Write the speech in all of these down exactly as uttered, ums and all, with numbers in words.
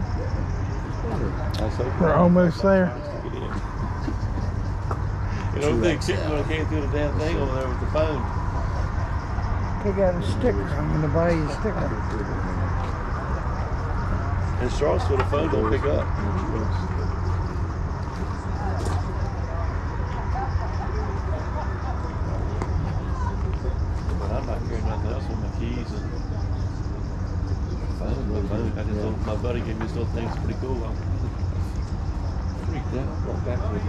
We're almost there. You know, they came through the damn thing over there with the phone. They got a sticker. I'm going to buy you a sticker. In Charlottesville, the phone don't pick up. But I'm not carrying nothing else with my keys and phone. My phone. I just thought my buddy gave me this little thing. It's pretty cool. I'm freaked out. Walk back with it.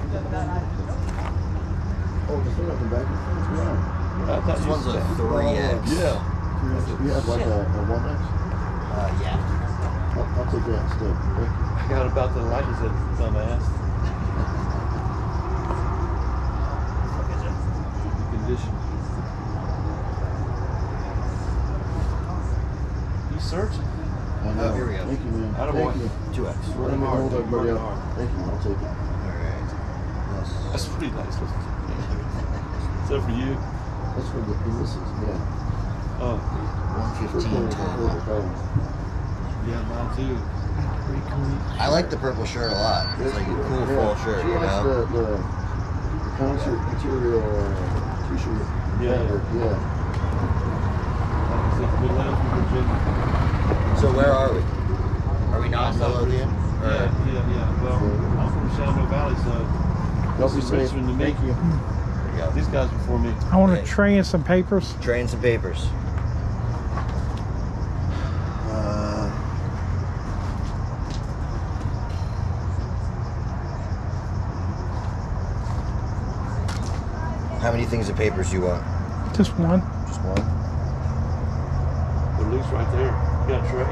Oh, the thing up and back. I thought This you one's a said- three X. Yeah. You have like a, a one X? Uh, yeah. I'll, I'll take that instead. Thank you. I got about the light. He said, dumbass. The condition. You searching? I know. Oh, here we go. Thank you, man. I don't Thank want- you. two X. Running hard, hold everybody working up. hard. Thank you. I'll take it. Alright. Yes. That's pretty nice. Is that for you? That's for the Ulysses, yeah. Oh, one fifteen ten. yeah, mine too. Pretty cool. I like the purple shirt a lot. It's like a cool fall shirt, She you likes know? the, the, the concert material uh, t-shirt. Yeah. fabric, Yeah. Like I said, Midlands, Virginia. So where are we? Are we not in South Midlothian? Richmond. Or- Yeah, yeah, yeah. Well, I'm from Shenandoah Valley, so Y'all this be is safe. Richmond to me. Thank you. There you go. These guys before me. I want Okay. a tray and some papers. Tray and some papers. Uh, how many things of papers do you want? Just one. Just one? They're loose right there. You got a tray?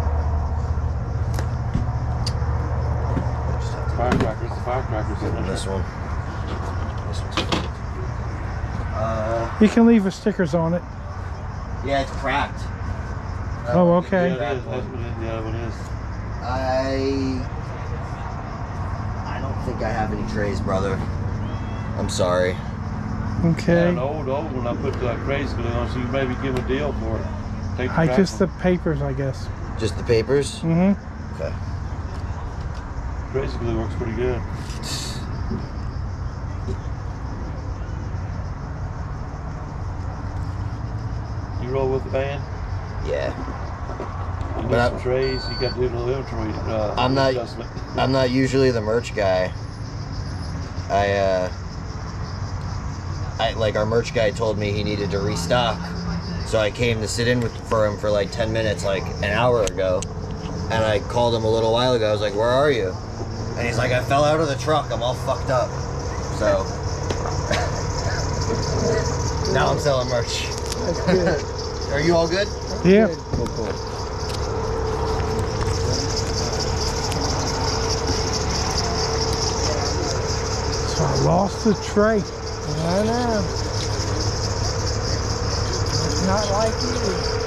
I just have to Firecrackers, the firecrackers in open there. this one. This one's Uh, You can leave the stickers on it. yeah, it's cracked. Oh, okay. Yeah, it is. That's what it is. Yeah, what it is. I I don't think I have any trays, brother. I'm sorry. Yeah, Okay. an old, old one I put uh, crazy glue on, so you maybe give them a deal for it. Take the I crack just the one. papers, I guess. Just the papers? Mm-hmm. Okay. Crazy glue works pretty good. You roll with the band? Yeah. You need But I- some trays, you got to do a little inventory uh, I'm not adjustment. I'm not usually the merch guy. I uh I like our merch guy told me he needed to restock. So I came to sit in with for him for like ten minutes like an hour ago. And I called him a little while ago. I was like, "Where are you?" And he's like, "I fell out of the truck. I'm all fucked up." So now I'm selling merch. That's good. Are you all good? Yeah. Cool, cool. So I lost the tray. I know. It's not like you.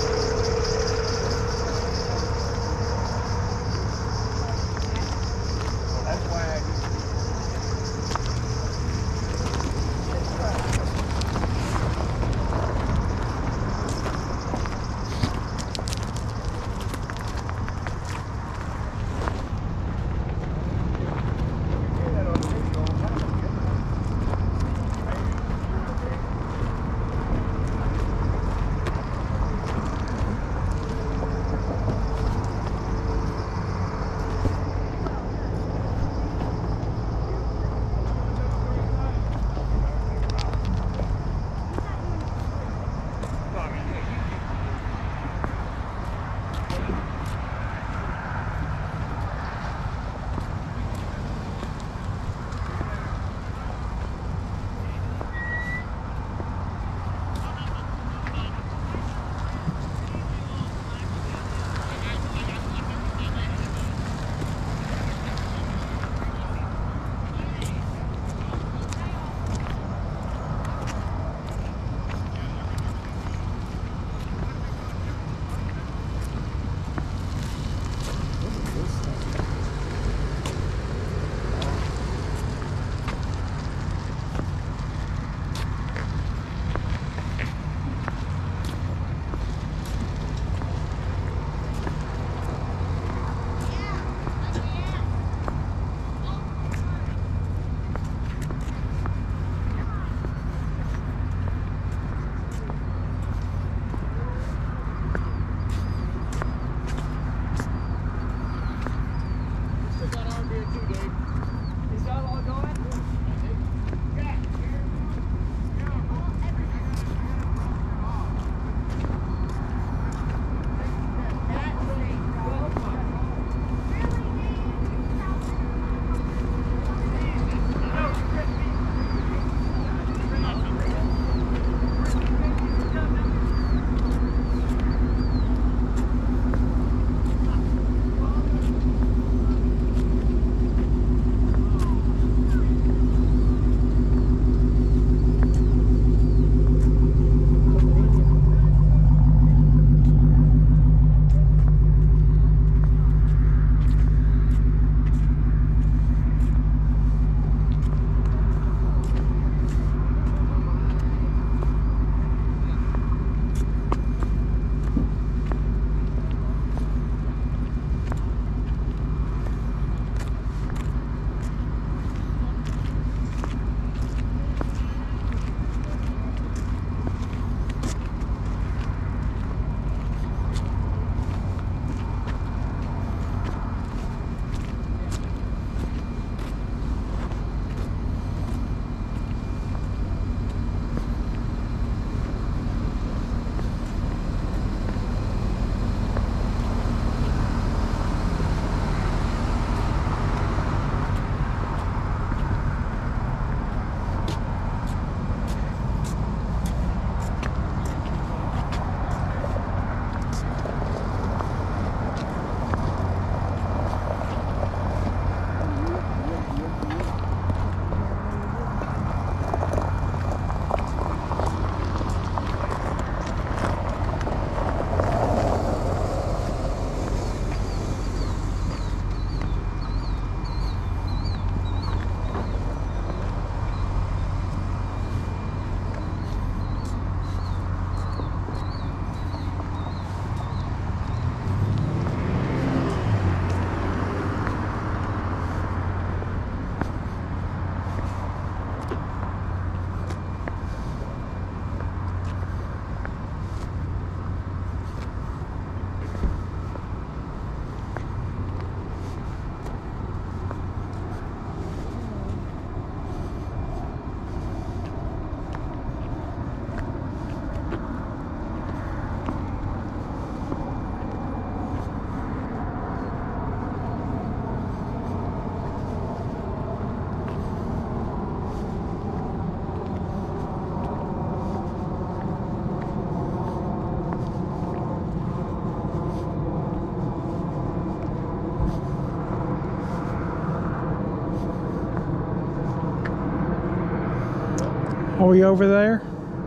Are we over there?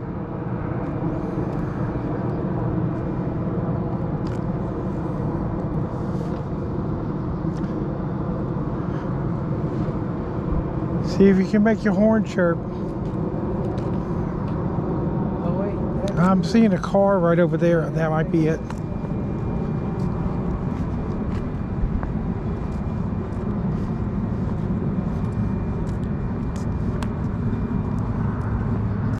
See if you can make your horn chirp. Oh wait. I'm seeing a car right over there. That might be it.